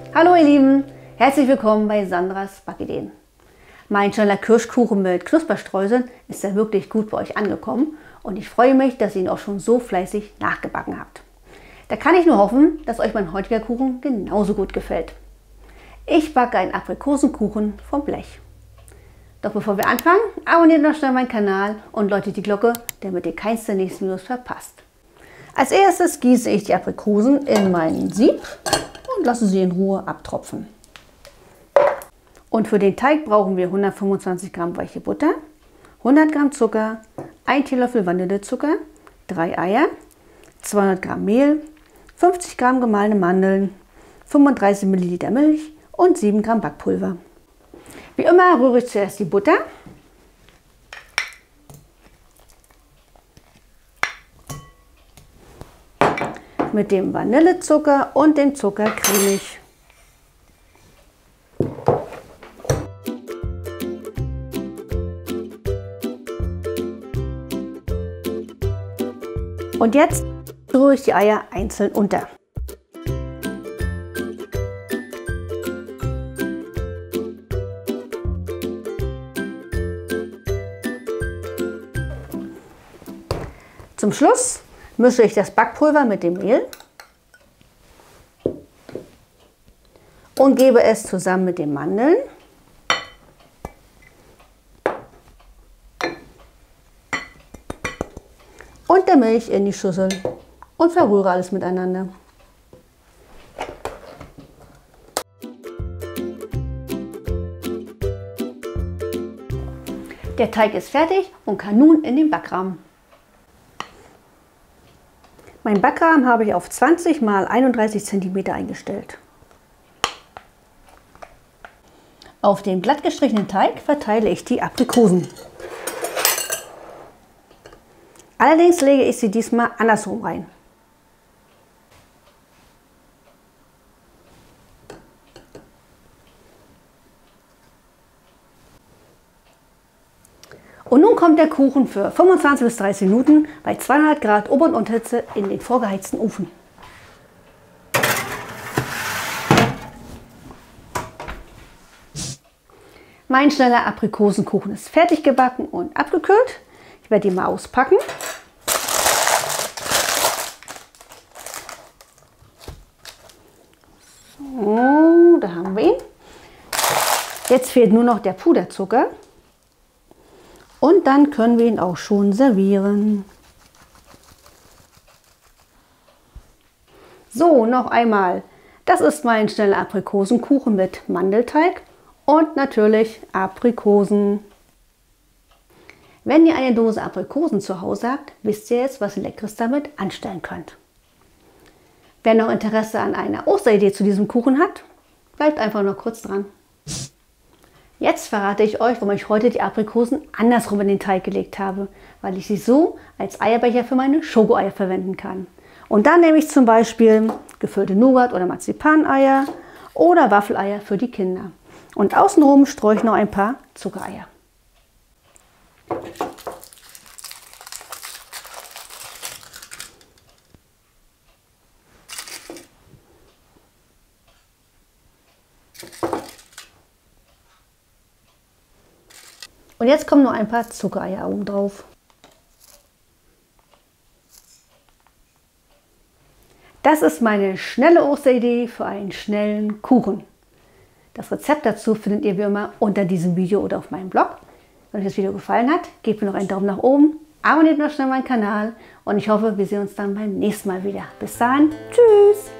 Hallo ihr Lieben, herzlich willkommen bei Sandras Backideen. Mein schneller Kirschkuchen mit Knusperstreuseln ist ja wirklich gut bei euch angekommen und ich freue mich, dass ihr ihn auch schon so fleißig nachgebacken habt. Da kann ich nur hoffen, dass euch mein heutiger Kuchen genauso gut gefällt. Ich backe einen Aprikosenkuchen vom Blech. Doch bevor wir anfangen, abonniert noch schnell meinen Kanal und läutet die Glocke, damit ihr keins der nächsten Videos verpasst. Als erstes gieße ich die Aprikosen in mein Sieb und lasse sie in Ruhe abtropfen. Und für den Teig brauchen wir 125 Gramm weiche Butter, 100 Gramm Zucker, 1 Teelöffel Vanillezucker, 3 Eier, 200 Gramm Mehl, 50 Gramm gemahlene Mandeln, 35 Milliliter Milch und 7 Gramm Backpulver. Wie immer rühre ich zuerst die Butter. Mit dem Vanillezucker und dem Zucker cremig. Und jetzt rühre ich die Eier einzeln unter. Zum Schluss mische ich das Backpulver mit dem Mehl und gebe es zusammen mit den Mandeln und der Milch in die Schüssel und verrühre alles miteinander. Der Teig ist fertig und kann nun in den Backrahmen. Mein Backrahmen habe ich auf 20 x 31 cm eingestellt. Auf den glatt gestrichenen Teig verteile ich die Aprikosen. Allerdings lege ich sie diesmal andersrum rein. Und nun kommt der Kuchen für 25 bis 30 Minuten bei 200 Grad Ober- und Unterhitze in den vorgeheizten Ofen. Mein schneller Aprikosenkuchen ist fertig gebacken und abgekühlt. Ich werde ihn mal auspacken. So, da haben wir ihn. Jetzt fehlt nur noch der Puderzucker. Und dann können wir ihn auch schon servieren. So, noch einmal. Das ist mein schneller Aprikosenkuchen mit Mandelteig und natürlich Aprikosen. Wenn ihr eine Dose Aprikosen zu Hause habt, wisst ihr jetzt, was ihr Leckeres damit anstellen könnt. Wer noch Interesse an einer Osteridee zu diesem Kuchen hat, bleibt einfach noch kurz dran. Jetzt verrate ich euch, warum ich heute die Aprikosen andersrum in den Teig gelegt habe, weil ich sie so als Eierbecher für meine Schokoeier verwenden kann. Und dann nehme ich zum Beispiel gefüllte Nougat- oder Marzipaneier oder Waffeleier für die Kinder. Und außenrum streue ich noch ein paar Zuckereier. Und jetzt kommen noch ein paar Zuckereier oben drauf. Das ist meine schnelle Osteridee für einen schnellen Kuchen. Das Rezept dazu findet ihr wie immer unter diesem Video oder auf meinem Blog. Wenn euch das Video gefallen hat, gebt mir noch einen Daumen nach oben, abonniert noch schnell meinen Kanal und ich hoffe, wir sehen uns dann beim nächsten Mal wieder. Bis dahin, tschüss!